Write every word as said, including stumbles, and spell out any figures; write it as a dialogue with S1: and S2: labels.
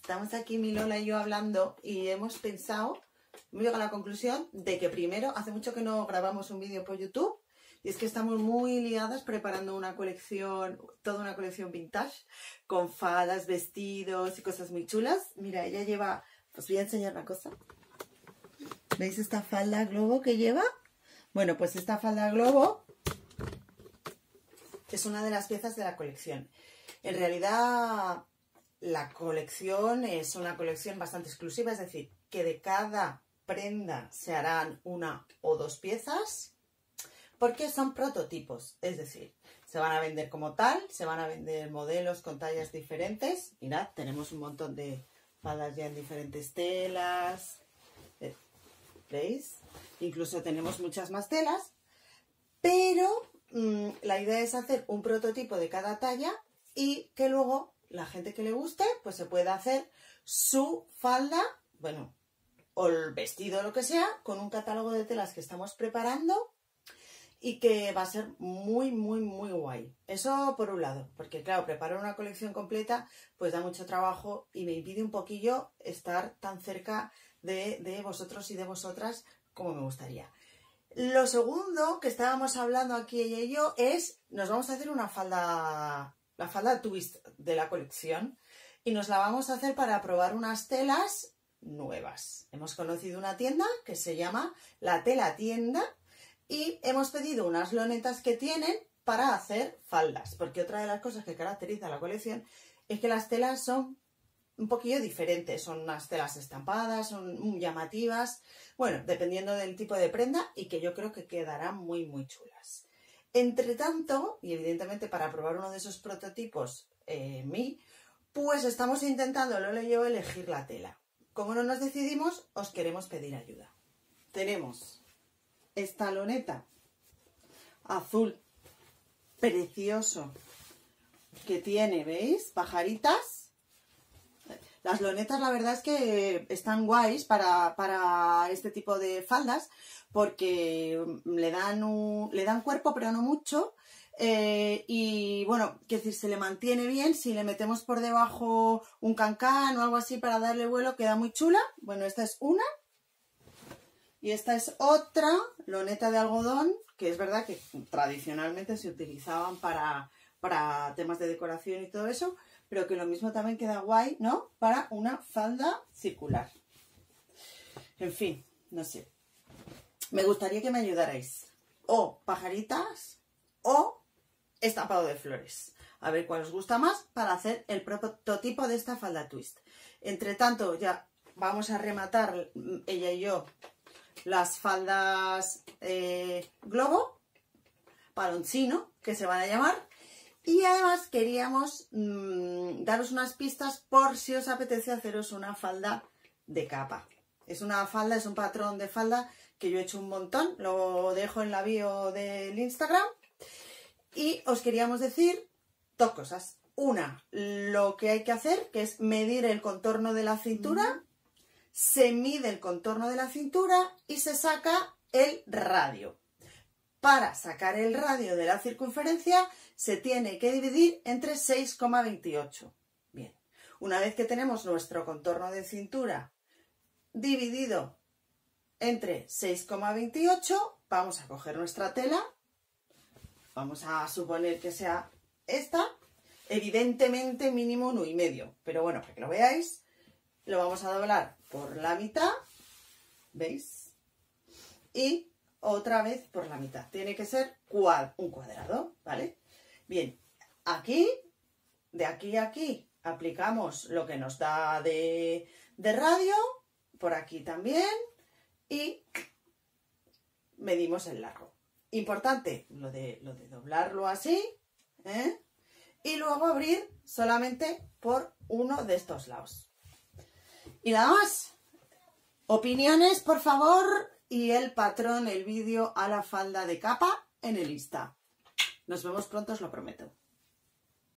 S1: estamos aquí mi Lola y yo hablando y hemos pensado, hemos llegado a la conclusión de que primero, hace mucho que no grabamos un vídeo por YouTube y es que estamos muy liadas preparando una colección, toda una colección vintage con faldas, vestidos y cosas muy chulas. Mira, ella lleva, os voy a enseñar una cosa. ¿Veis esta falda globo que lleva? Bueno, pues esta falda globo es una de las piezas de la colección. En realidad, la colección es una colección bastante exclusiva, es decir, que de cada prenda se harán una o dos piezas, porque son prototipos, es decir, se van a vender como tal, se van a vender modelos con tallas diferentes. Mirad, tenemos un montón de faldas ya en diferentes telas, ¿veis? Incluso tenemos muchas más telas, pero mmm, la idea es hacer un prototipo de cada talla y que luego la gente que le guste, pues se pueda hacer su falda, bueno, o el vestido o lo que sea, con un catálogo de telas que estamos preparando y que va a ser muy, muy, muy guay. Eso por un lado, porque claro, preparar una colección completa pues da mucho trabajo y me impide un poquillo estar tan cerca de, de vosotros y de vosotras como me gustaría. Lo segundo que estábamos hablando aquí ella y yo es, nos vamos a hacer una falda, la falda twist de la colección y nos la vamos a hacer para probar unas telas nuevas. Hemos conocido una tienda que se llama La Tela Tienda y hemos pedido unas lonetas que tienen para hacer faldas, porque otra de las cosas que caracteriza la colección es que las telas son un poquillo diferentes, son unas telas estampadas, son llamativas, bueno, dependiendo del tipo de prenda y que yo creo que quedarán muy muy chulas. Entre tanto, y evidentemente para probar uno de esos prototipos en eh, mí, pues estamos intentando, Lola y yo, elegir la tela. Como no nos decidimos, os queremos pedir ayuda. Tenemos esta loneta azul precioso que tiene, ¿veis? Pajaritas. Las lonetas la verdad es que están guays para, para este tipo de faldas porque le dan, un, le dan cuerpo pero no mucho eh, y bueno, quiero decir, se le mantiene bien. Si le metemos por debajo un cancán o algo así para darle vuelo queda muy chula. Bueno, esta es una y esta es otra loneta de algodón que es verdad que tradicionalmente se utilizaban para, para temas de decoración y todo eso, pero que lo mismo también queda guay, ¿no? Para una falda circular. En fin, no sé. Me gustaría que me ayudarais. O pajaritas o estampado de flores. A ver cuál os gusta más para hacer el prototipo de esta falda twist. Entre tanto, ya vamos a rematar ella y yo las faldas eh, globo, paloncino, que se van a llamar. Y además queríamos mmm, daros unas pistas por si os apetece haceros una falda de capa. Es una falda, es un patrón de falda que yo he hecho un montón, lo dejo en la bio del Instagram. Y os queríamos decir dos cosas. Una, lo que hay que hacer, que es medir el contorno de la cintura. Se mide el contorno de la cintura y se saca el radio. Para sacar el radio de la circunferencia se tiene que dividir entre seis coma veintiocho. Bien, una vez que tenemos nuestro contorno de cintura dividido entre seis coma veintiocho, vamos a coger nuestra tela, vamos a suponer que sea esta, evidentemente mínimo uno y medio, pero bueno, para que lo veáis, lo vamos a doblar por la mitad, ¿veis? Y otra vez por la mitad. Tiene que ser cuad, un cuadrado, ¿vale? Bien, aquí, de aquí a aquí, aplicamos lo que nos da de, de radio, por aquí también, y medimos el largo. Importante lo de, lo de doblarlo así, ¿eh? Y luego abrir solamente por uno de estos lados. Y nada más. Opiniones, por favor, y el patrón, el vídeo a la falda de capa en el Insta. Nos vemos pronto, os lo prometo.